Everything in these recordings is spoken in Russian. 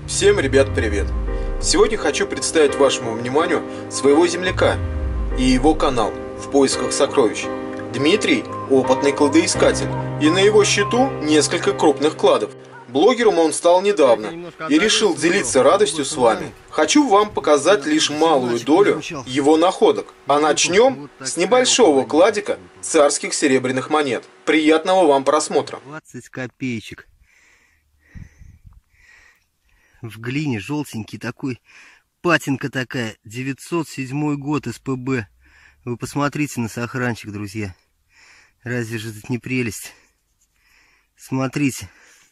Всем, ребят, привет! Сегодня хочу представить вашему вниманию своего земляка и его канал «В поисках сокровищ». Дмитрий – опытный кладоискатель, и на его счету несколько крупных кладов. Блогером он стал недавно и решил делиться радостью с вами. Хочу вам показать лишь малую долю его находок, а начнем с небольшого кладика царских серебряных монет. Приятного вам просмотра! 20 копеечек. В глине желтенький такой, патинка такая, 907 год СПБ. Вы посмотрите на сохранчик, друзья. Разве же это не прелесть? Смотрите.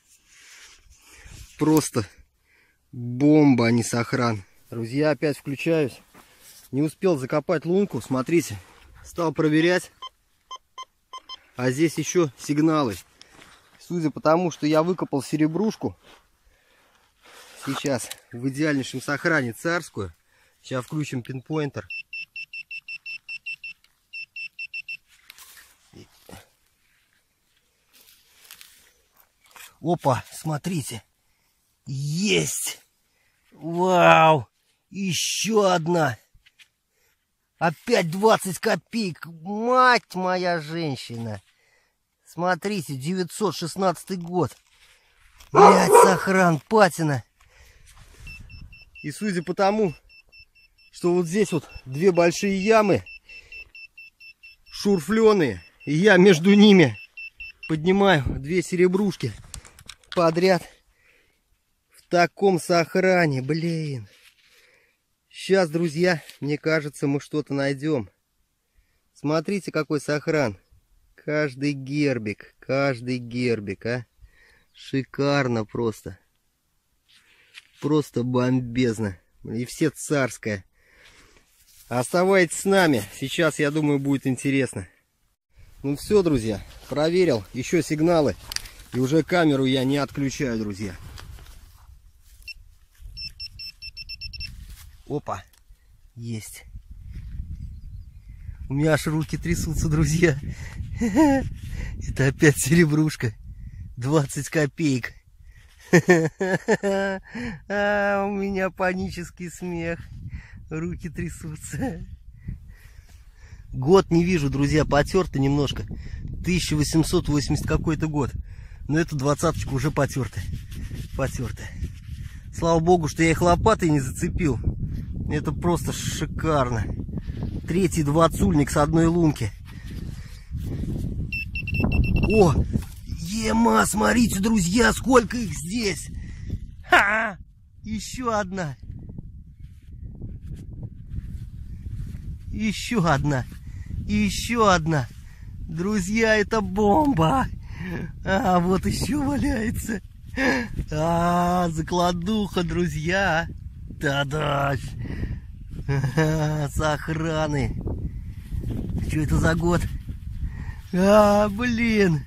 Просто бомба, а не сохран. Друзья, опять включаюсь. Не успел закопать лунку, смотрите. Стал проверять. А здесь еще сигналы. Судя по тому, что я выкопал серебрушку, сейчас в идеальнейшем сохране царскую. Сейчас включим пинпоинтер. Опа, смотрите. Есть! Вау! Еще одна! Опять 20 копеек! Мать моя женщина! Смотрите, 916 год. Блять, сохран, патина. И судя по тому, что вот здесь вот две большие ямы, шурфленые, и я между ними поднимаю две серебрушки подряд в таком сохране, блин. Сейчас, друзья, мне кажется, мы что-то найдем. Смотрите, какой сохран. Каждый гербик, а. Шикарно просто. Просто бомбезно. И все царское. Оставайтесь с нами. Сейчас, я думаю, будет интересно. Ну все, друзья. Проверил. Еще сигналы. И уже камеру я не отключаю, друзья. Опа. Есть. У меня аж руки трясутся, друзья. Это опять серебрушка. 20 копеек. А, у меня панический смех. Руки трясутся. Год не вижу, друзья, потерто немножко. 1880 какой-то год. Но эту двадцаточку уже потертая. Слава богу, что я их лопатой не зацепил. Это просто шикарно. Третий двадцульник с одной лунки. О! Ема, смотрите, друзья, сколько их здесь. Ха! Еще одна. Еще одна. И еще одна. Друзья, это бомба. А, вот еще валяется. А, закладуха, друзья. Да-да. Сохраны. Что это за год? А, блин.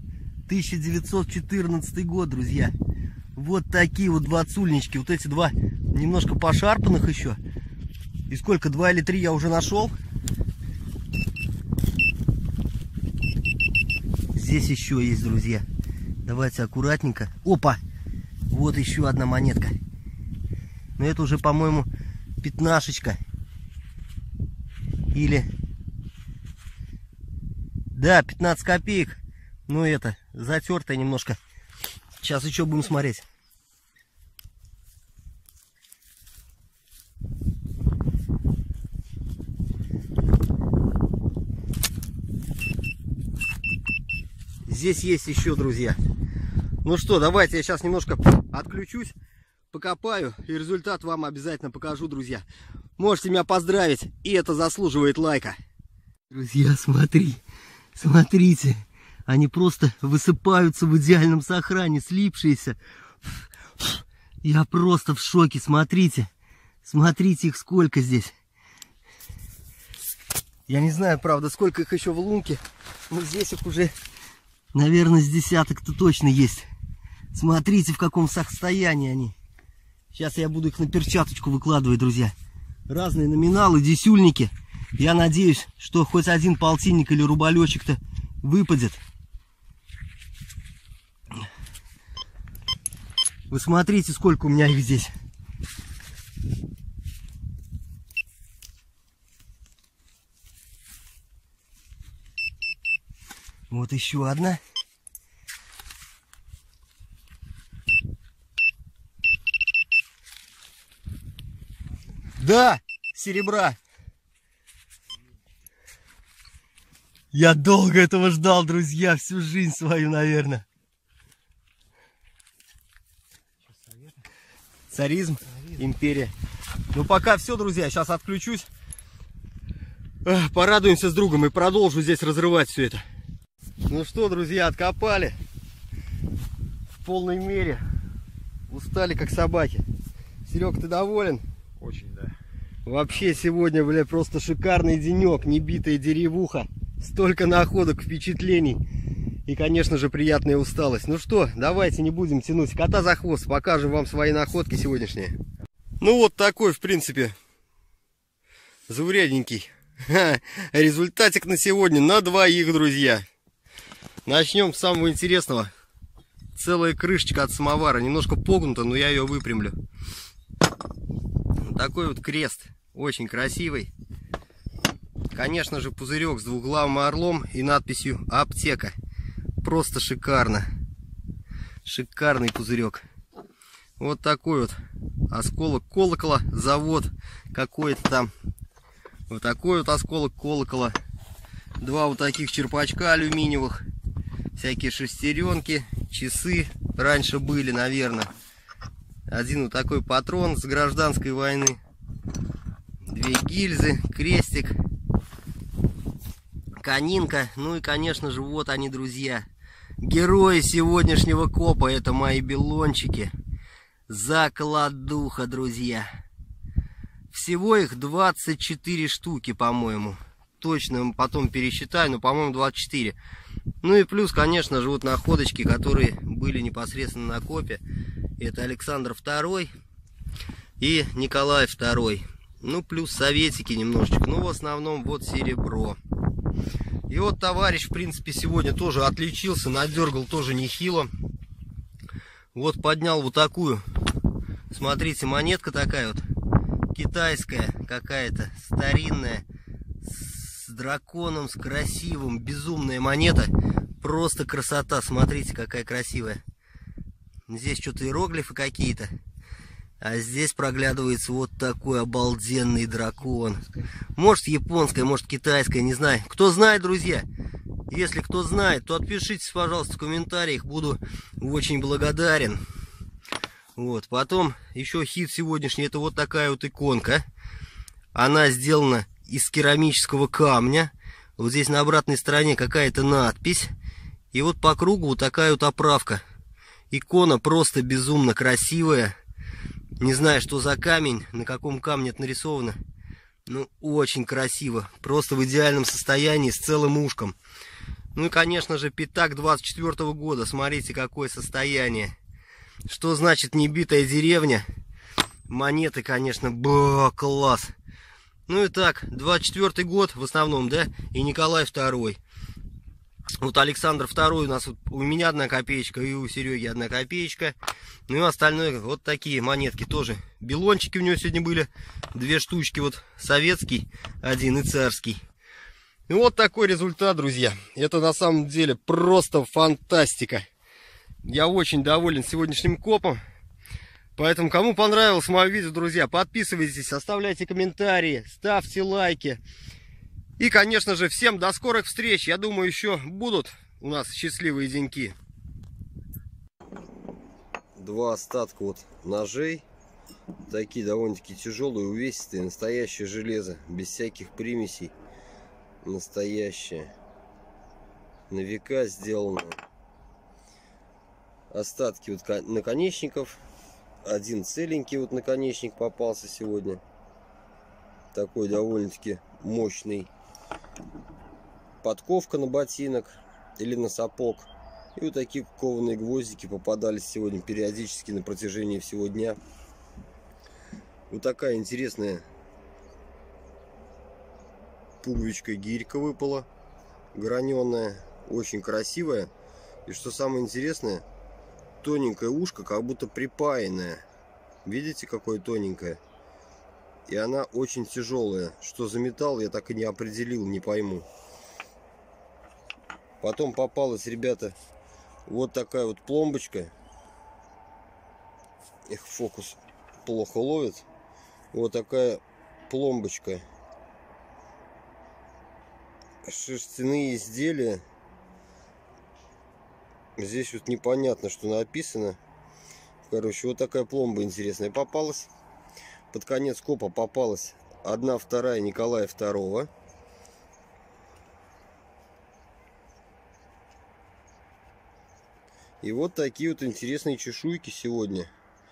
1914 год, друзья. Вот такие вот двадцульнички. Вот эти два немножко пошарпанных еще. И сколько? 2 или 3 я уже нашел. Здесь еще есть, друзья. Давайте аккуратненько. Опа! Вот еще одна монетка. Но это уже, по-моему, пятнашечка. Или... Да, 15 копеек. Ну это, затертая немножко. Сейчас еще будем смотреть. Здесь есть еще, друзья. Ну что, давайте я сейчас немножко отключусь, покопаю, и результат вам обязательно покажу, друзья. Можете меня поздравить, и это заслуживает лайка. Друзья, смотрите. Они просто высыпаются в идеальном сохране, слипшиеся. Я просто в шоке, смотрите. Смотрите их сколько здесь. Я не знаю, правда, сколько их еще в лунке. Но здесь их уже, наверное, с десяток-то точно есть. Смотрите, в каком состоянии они. Сейчас я буду их на перчаточку выкладывать, друзья. Разные номиналы, десюльники. Я надеюсь, что хоть один полтинник или рублечек-то выпадет. Вы смотрите, сколько у меня их здесь. Вот еще одна. Да, серебра. Я долго этого ждал, друзья, всю жизнь свою, наверное. Царизм, империя. Ну пока все, друзья, сейчас отключусь. Порадуемся с другом и продолжу здесь разрывать все это. Ну что, друзья, откопали в полной мере. Устали как собаки. Серег, ты доволен? Очень, да. Вообще сегодня, бля, просто шикарный денек, небитая деревуха. Столько находок, впечатлений. И, конечно же, приятная усталость. Ну что, давайте не будем тянуть кота за хвост. Покажем вам свои находки сегодняшние. Ну вот такой, в принципе, заурядненький результатик на сегодня на двоих, друзья. Начнем с самого интересного. Целая крышечка от самовара. Немножко погнута, но я ее выпрямлю. Вот такой вот крест. Очень красивый. Конечно же, пузырек с двуглавым орлом и надписью «Аптека». Просто шикарно. Шикарный пузырек. Вот такой вот осколок колокола. Завод какой-то там. Вот такой вот осколок колокола. Два вот таких черпачка алюминиевых. Всякие шестеренки, часы раньше были, наверное. Один вот такой патрон с гражданской войны. Две гильзы, крестик. Конинка. Ну и, конечно же, вот они, друзья. Герои сегодняшнего копа. Это мои белончики. Закладуха, друзья. Всего их 24 штуки, по-моему. Точно потом пересчитаю, но, по-моему, 24. Ну и плюс, конечно же, вот находочки, которые были непосредственно на копе. Это Александр II и Николай II. Ну, плюс советики немножечко. Ну, в основном, вот серебро. И вот товарищ, в принципе, сегодня тоже отличился. Надергал тоже нехило. Вот поднял вот такую. Смотрите, монетка такая вот. Китайская какая-то, старинная. С драконом, с красивым. Безумная монета. Просто красота. Смотрите, какая красивая. Здесь что-то иероглифы какие-то. А здесь проглядывается вот такой обалденный дракон. Может японская, может китайская, не знаю. Кто знает, друзья, если кто знает, то отпишитесь, пожалуйста, в комментариях. Буду очень благодарен. Вот, потом еще хит сегодняшний. Это вот такая вот иконка. Она сделана из керамического камня. Вот здесь на обратной стороне какая-то надпись. И вот по кругу вот такая вот оправка. Икона просто безумно красивая. Не знаю, что за камень, на каком камне это нарисовано. Ну, очень красиво. Просто в идеальном состоянии, с целым ушком. Ну и, конечно же, пятак 24-го года. Смотрите, какое состояние. Что значит небитая деревня? Монеты, конечно, класс. Ну и так, 24-й год в основном, да? И Николай II. Вот Александр II у нас, вот, у меня 1 копеечка, и у Сереги 1 копеечка. Ну и остальное, вот такие монетки тоже. Белончики у него сегодня были. 2 штучки, вот советский, 1 и царский. И вот такой результат, друзья. Это на самом деле просто фантастика. Я очень доволен сегодняшним копом. Поэтому, кому понравилось мое видео, друзья, подписывайтесь, оставляйте комментарии, ставьте лайки. И, конечно же, всем до скорых встреч. Я думаю, еще будут у нас счастливые деньки. 2 остатка вот ножей. Такие довольно-таки тяжелые, увесистые. Настоящее железо, без всяких примесей. Настоящее. На века сделано. Остатки вот наконечников. 1 целенький вот наконечник попался сегодня. Такой довольно-таки мощный. Подковка на ботинок или на сапог. И вот такие кованые гвоздики попадались сегодня периодически на протяжении всего дня. Вот такая интересная пуговичка гирька выпала. Граненая. Очень красивая. И что самое интересное, тоненькое ушко, как будто припаянное. Видите, какое тоненькое? И она очень тяжелая. Что за металл, я так и не определил, не пойму. Потом попалась, ребята, вот такая вот пломбочка. Их фокус плохо ловит. Вот такая пломбочка. Шерстяные изделия. Здесь вот непонятно, что написано. Короче, вот такая пломба интересная попалась. Под конец копа попалась 1/2 Николая II. И вот такие вот интересные чешуйки сегодня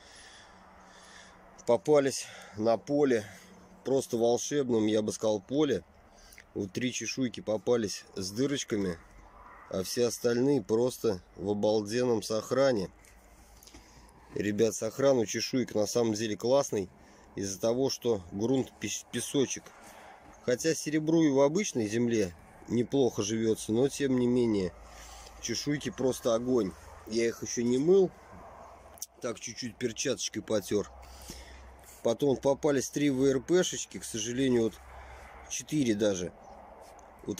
попались на поле. Просто волшебном, я бы сказал, поле. Вот 3 чешуйки попались с дырочками, а все остальные просто в обалденном сохране. Ребят, сохран у чешуек на самом деле классный. Из-за того, что грунт песочек. Хотя серебру и в обычной земле неплохо живется, но тем не менее чешуйки просто огонь. Я их еще не мыл, так чуть-чуть перчаточкой потер. Потом попались 3 ВРПшечки, к сожалению, вот 4 даже. Вот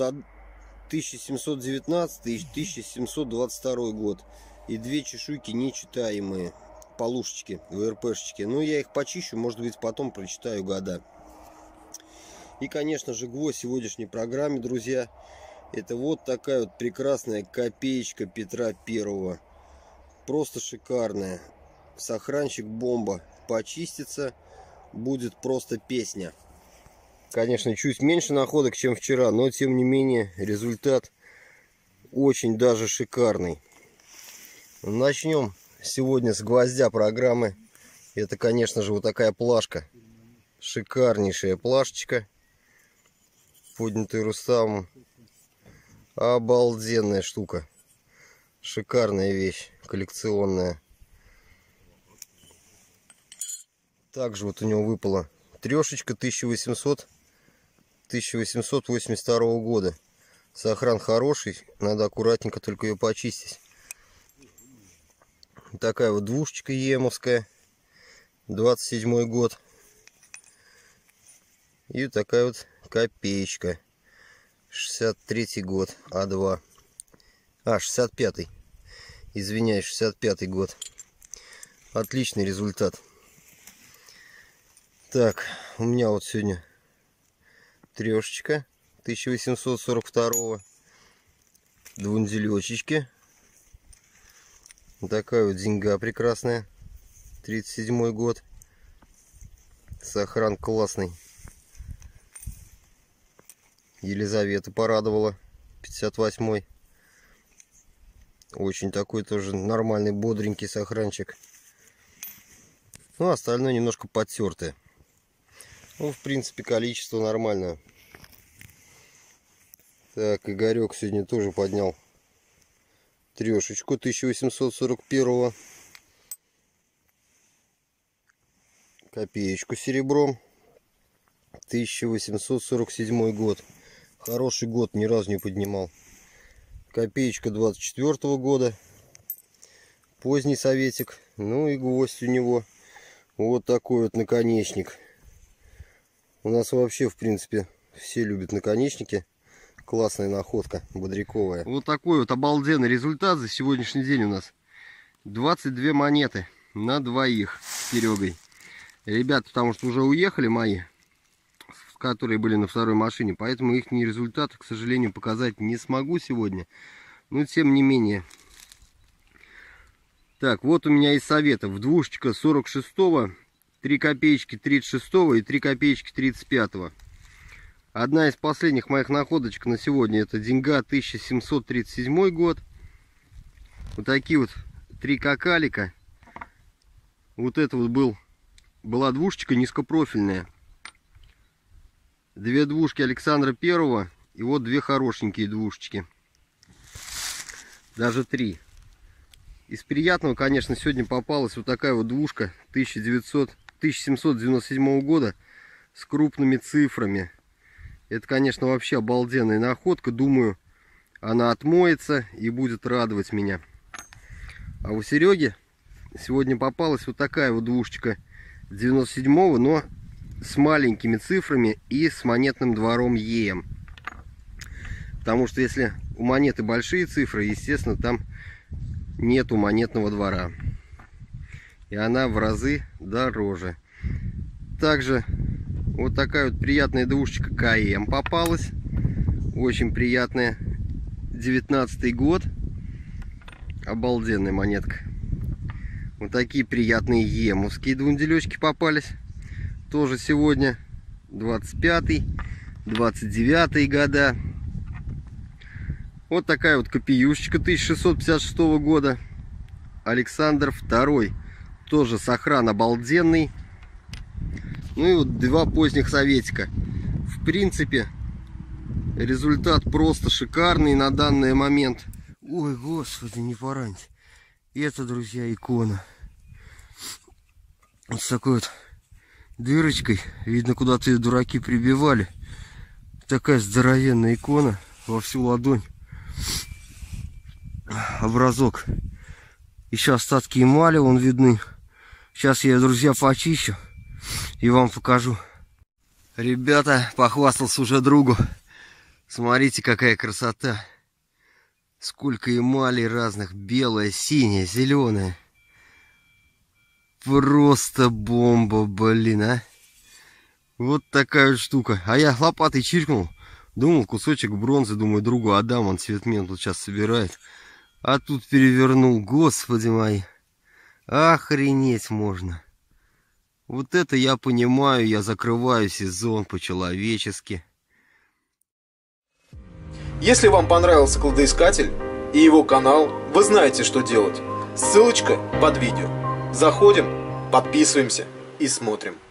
1719 и 1722 год. И 2 чешуйки нечитаемые. Полушечки, ВРПшечки. Ну, я их почищу, может быть, потом прочитаю года. И, конечно же, гвоздь сегодняшней программы, друзья, это вот такая вот прекрасная копеечка Петра I. Просто шикарная. Сохранчик бомба. Почистится, будет просто песня. Конечно, чуть меньше находок, чем вчера, но, тем не менее, результат очень даже шикарный. Начнем сегодня с гвоздя программы. Это, конечно же, вот такая плашка. Шикарнейшая плашечка. Поднятый Рустамом. Обалденная штука. Шикарная вещь. Коллекционная. Также вот у него выпала трешечка 1882 года. Сохран хороший. Надо аккуратненько только ее почистить. Такая вот двушечка емовская, 27 год. И такая вот копеечка, 63 год, А2. 65-й. Извиняюсь, 65-й год. Отличный результат. Так, у меня вот сегодня трешечка 1842. Двунделечечки. Такая вот деньга прекрасная. 37 год. Сохран классный. Елизавета порадовала. 58-й. Очень такой тоже нормальный, бодренький сохранчик. Ну, остальное немножко подтертое. Ну, в принципе, количество нормальное. Так, Игорек сегодня тоже поднял трешечку 1841. Копеечку серебром. 1847 год. Хороший год, ни разу не поднимал. Копеечка 24 года. Поздний советик. Ну и гвоздь у него. Вот такой вот наконечник. У нас вообще, в принципе, все любят наконечники. Классная находка, бодряковая. Вот такой вот обалденный результат за сегодняшний день у нас. 22 монеты на двоих с Серегой. Ребята, потому что уже уехали мои, которые были на второй машине. Поэтому их результаты, к сожалению, показать не смогу сегодня. Но тем не менее. Так, вот у меня из советов. Двушечка 46-го, 3 копеечки 36-го и 3 копеечки 35-го. Одна из последних моих находочек на сегодня — это деньга 1737 год. Вот такие вот 3 какалика. Вот это вот была двушечка низкопрофильная. 2 двушки Александра Первого. И вот 2 хорошенькие двушечки. Даже 3. Из приятного, конечно, сегодня попалась вот такая вот двушка 1797 года с крупными цифрами. Это, конечно, вообще обалденная находка. Думаю, она отмоется и будет радовать меня. А у Сереги сегодня попалась вот такая вот двушечка 97-го, но с маленькими цифрами и с монетным двором ЕМ. Потому что если у монеты большие цифры, естественно, там нету монетного двора. И она в разы дороже. Также вот такая вот приятная двушечка КМ попалась. Очень приятная. 19-й год. Обалденная монетка. Вот такие приятные емовские двунделечки попались. Тоже сегодня 25-й, 29-й года. Вот такая вот копеюшечка 1656 года. Александр II. Тоже сохран обалденный. Ну и вот два поздних советика. В принципе, результат просто шикарный на данный момент. Ой, господи, не пораньте. Это, друзья, икона. Вот с такой вот дырочкой. Видно, куда-то ее дураки прибивали. Такая здоровенная икона во всю ладонь. Образок. Еще остатки эмали вон видны. Сейчас я ее, друзья, почищу и вам покажу. Ребята, похвастался уже другу. Смотрите, какая красота. Сколько эмали разных. Белая, синяя, зеленая. Просто бомба, блин, а. Вот такая вот штука. А я лопатой чиркнул. Думал, кусочек бронзы. Думаю, другу отдам. Он цветмен тут сейчас собирает. А тут перевернул. Господи мои. Охренеть можно. Вот это я понимаю. Я закрываю сезон по-человечески. Если вам понравился кладоискатель и его канал, вы знаете, что делать. Ссылочка под видео. Заходим, подписываемся и смотрим.